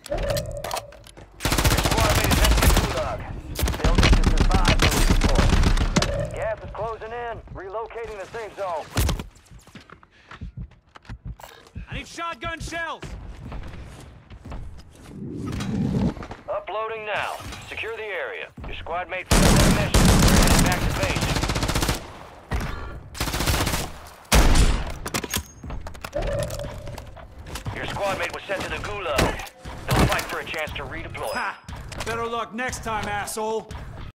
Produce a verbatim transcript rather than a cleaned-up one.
squad mate is heading to Gulag. They'll need to survive the redeploy. Gas is closing in. Relocating the safe zone. I need shotgun shells! Uploading now. Secure the area. Your squad mate for the mission. Heading back to base. Your squad mate was sent to the Gulag. They'll fight for a chance to redeploy. Ha! Better luck next time, asshole!